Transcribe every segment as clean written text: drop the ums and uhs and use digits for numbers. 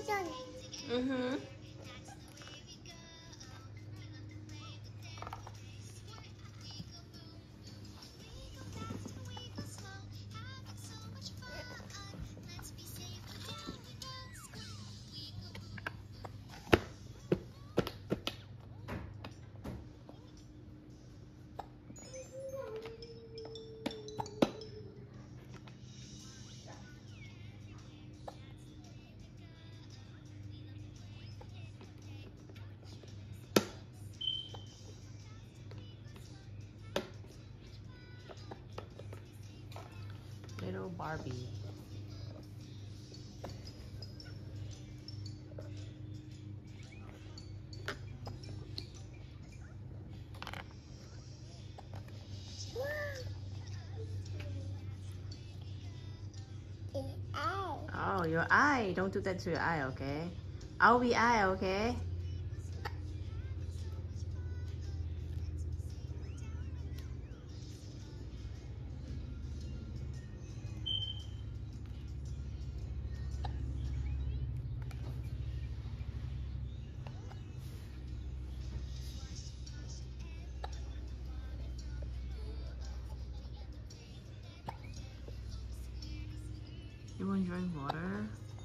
Mm-hmm. Little Barbie. Oh, your eye. Don't do that to your eye, okay? I'll be eye, okay? You want to drink water?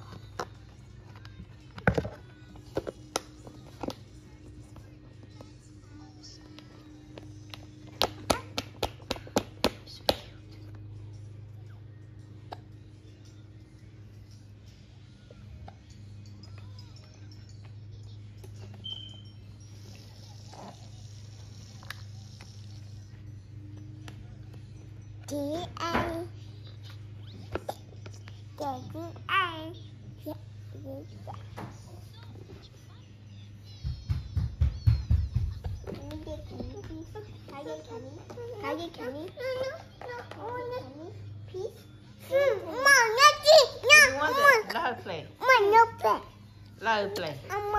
Let her play. Let her play.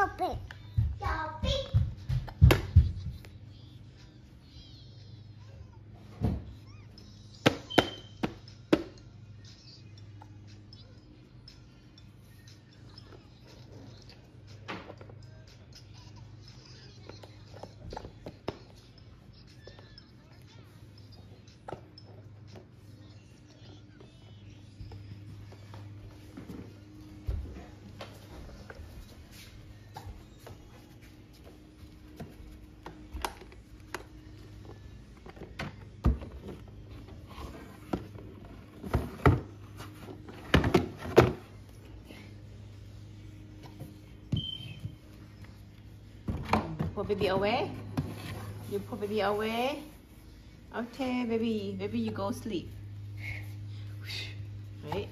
Put baby away. You put baby away. Okay, baby. Baby, you go sleep. Right?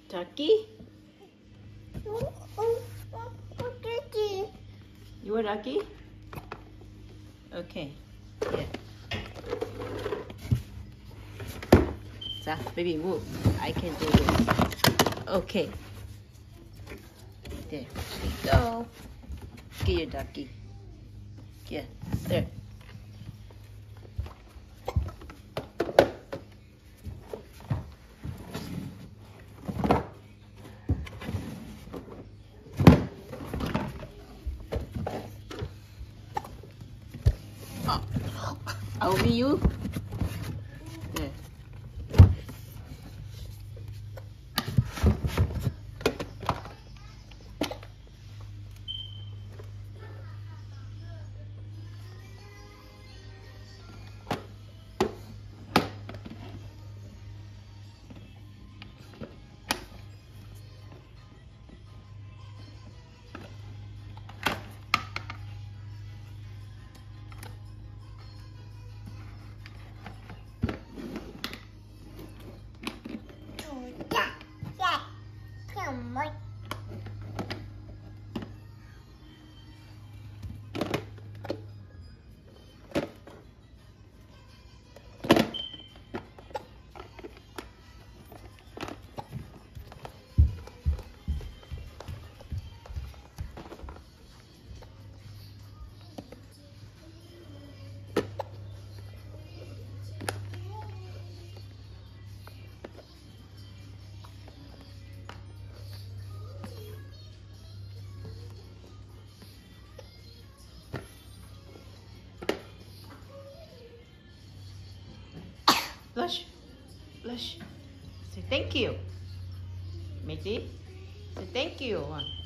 Ducky? You want ducky? Okay. Yeah. So, baby, move. I can do this. Okay. There we go. Get your ducky. Yeah, there. Oh, I'll be you. There. Blush. Blush. Say thank you. Mitty. Say thank you.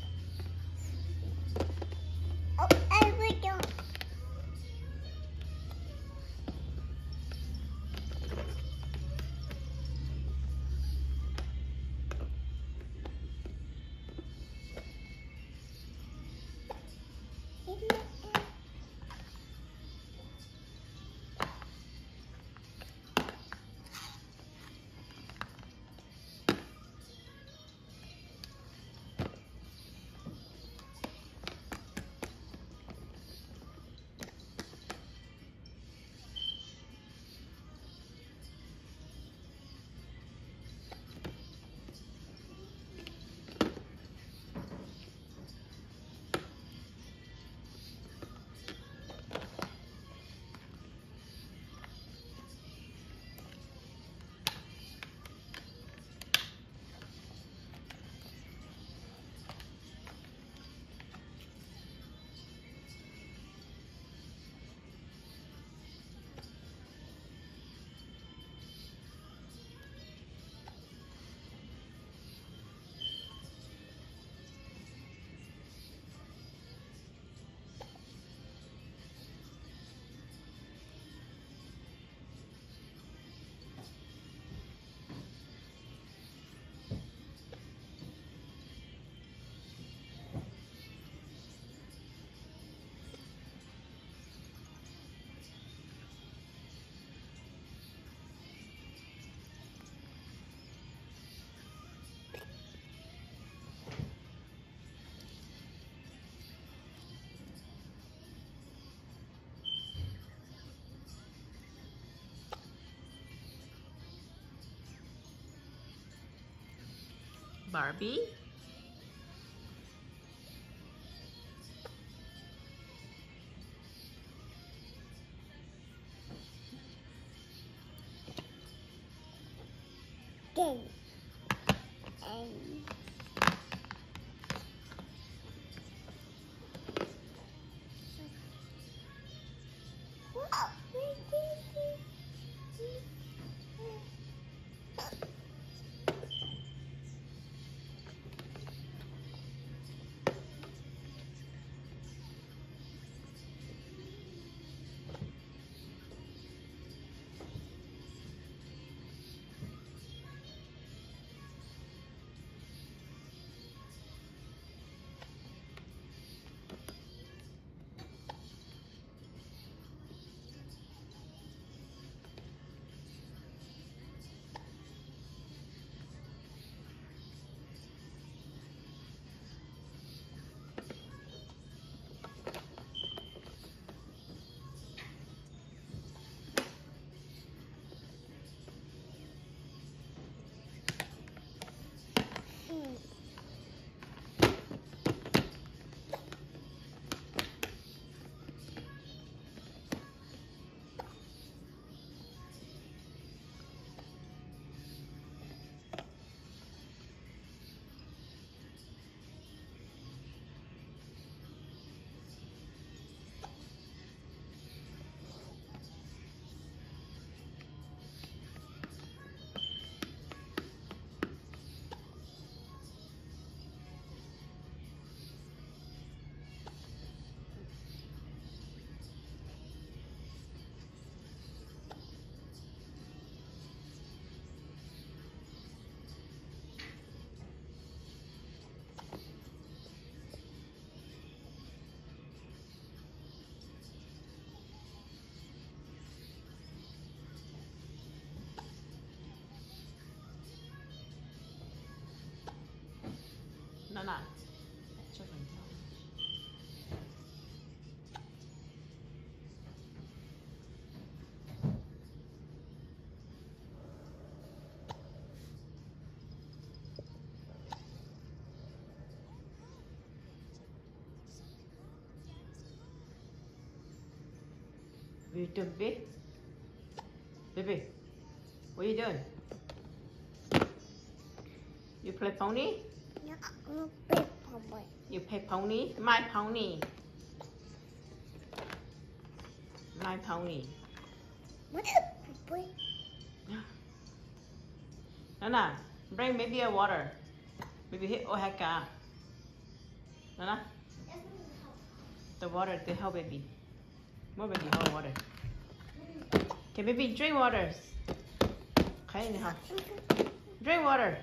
Barbie. What you doing, baby? Baby, what are you doing? You play pony? No, I'm a big boy. You play pony? My pony. My pony. What's a boy? Nana, bring baby a water. Baby hit Ohaka. Nana, the water to help baby. More baby, hold water. Okay, baby, drink water. Okay, now. Drink water.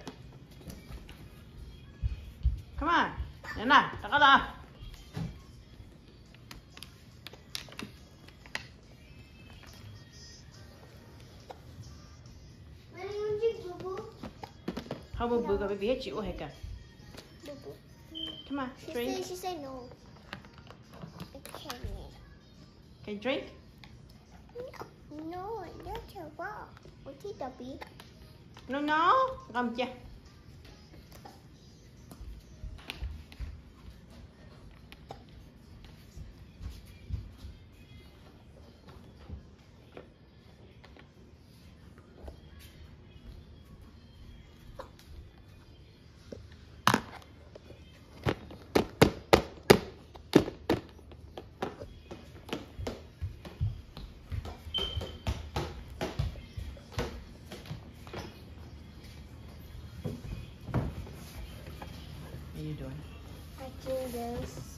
Come on. Nana, taka da. How about boo baby hit you Ohaka? Come on, drink. She said no. I can't. Can you drink? No, that's a rock. What's it, Dobby? No, cầm chưa? What are you doing? I do this.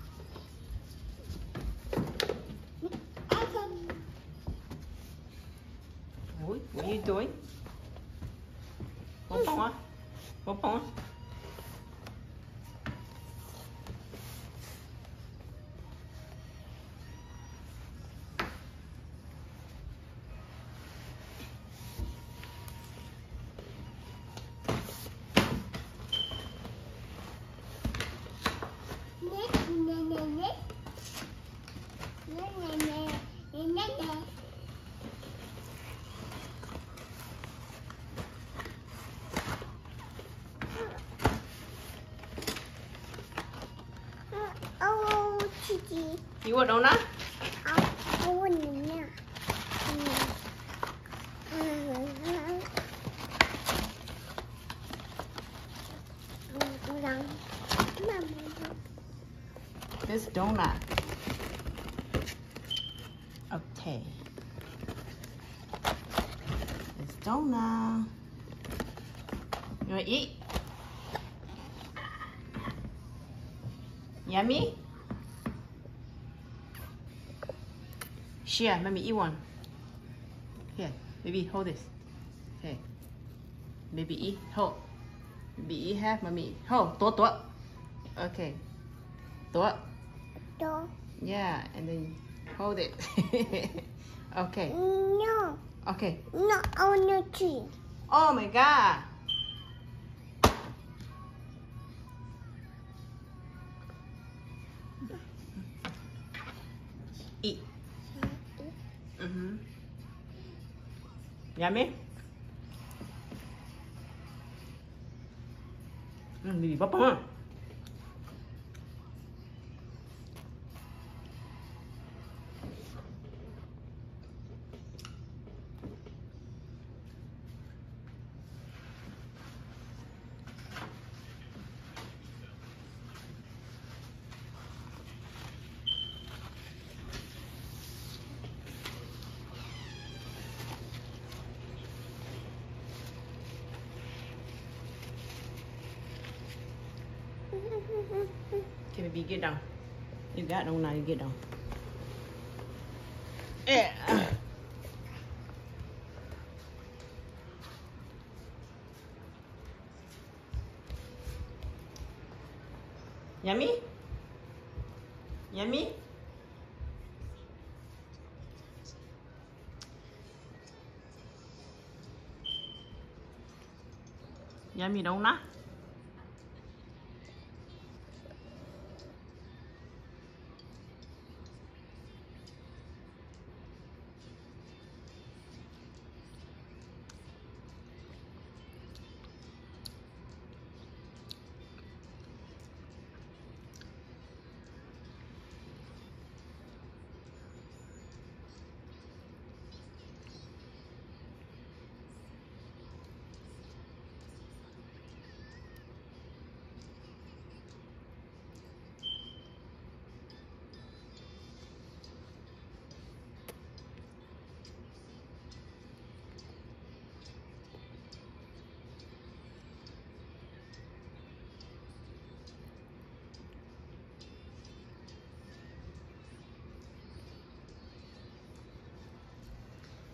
What are you doing? Bông bông á? Bông bông á? Oh, Chichi. You want donut? I want it. This donut. Okay. This donut. You want to eat? Yummy? Share, let me eat one. Here, baby, hold this. Okay. Baby eat, hold. Baby eat half, mommy. Hold, tuột. Okay. Tuột. Yeah, and then hold it. Okay. No. Okay. No, I want no tree. Oh my god. Eat. Yummy? Baby, bắp không? Okay, baby, get down. You got on now, you get down. Yeah. Yummy? Yummy? Yummy donut?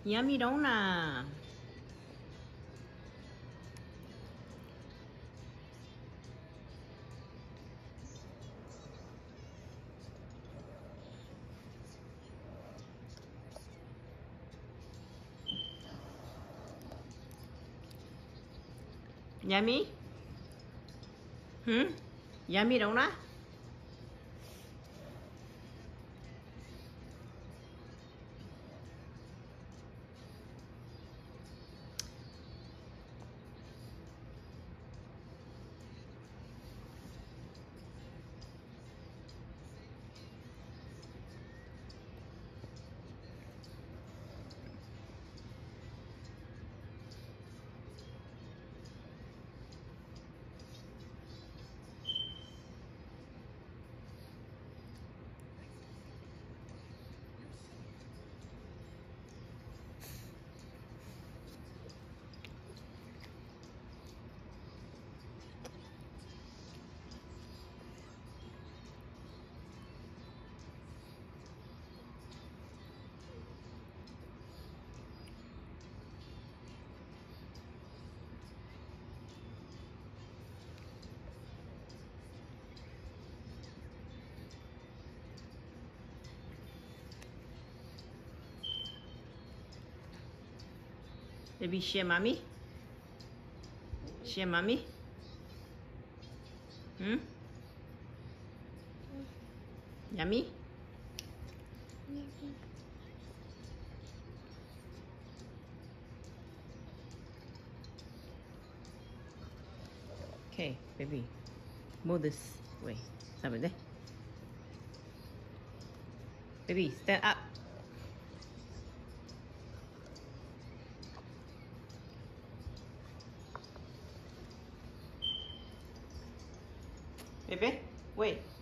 Yummy donut. Yummy? Yummy donut? Maybe share mommy? Share mommy? Yummy? Okay, baby. Move this way. Sabi deh. Baby, stand up. Baby, wait.